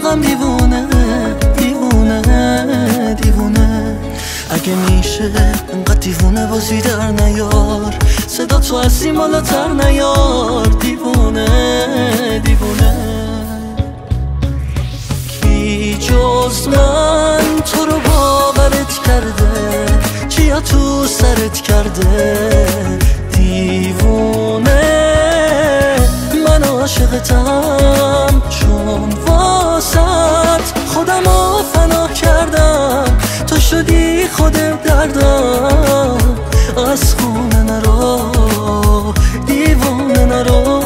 رفیقم دیوونه دیوونه دیوونه. اگه میشه انقدر دیوونه بازی در نیار، صدا تو از سیمالاتر نیار. دیوونه دیوونه. کی جز من تو رو باورت کرده، چیا تو سرت کرده؟ دیوونه من عاشقتم، چون واسط خودمو فنا کردم. تو شدی خود دردم، از خونه نرو دیوونه نرو.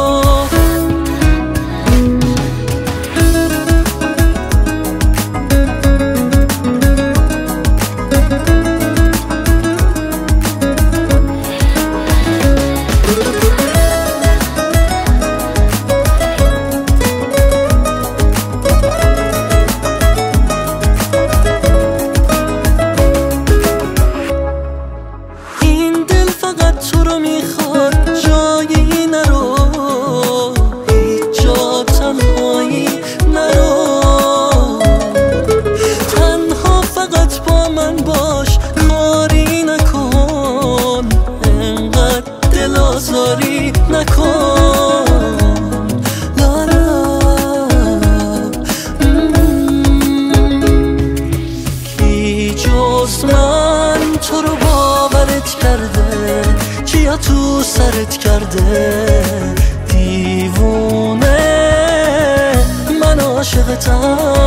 کی جز من تو رو باورت کرده، چیا تو سرت کرده؟ دیوونه من عاشقتم.